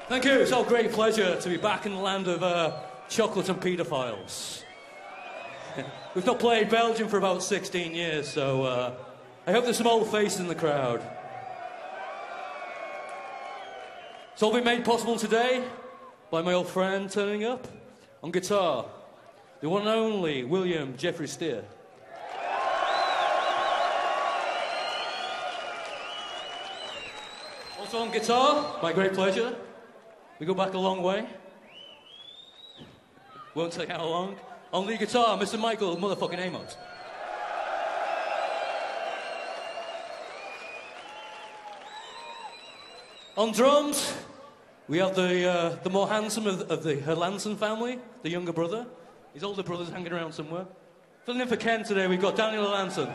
Thank you. It's a great pleasure to be back in the land of chocolate and paedophiles. We've not played Belgium for about 16 years, so I hope there's some old faces in the crowd. It's all been made possible today by my old friend turning up on guitar, the one and only William Jeffrey Steer. Also on guitar, my great pleasure. We go back a long way. Won't say how long. On lead guitar, Mr. Michael motherfucking Amos. On drums, we have the more handsome of the Herlansen family, the younger brother. His older brother's hanging around somewhere. Filling in for Ken today, we've got Daniel Herlansen.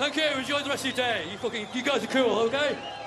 Thank you. Enjoy the rest of your day. You guys are cool, okay?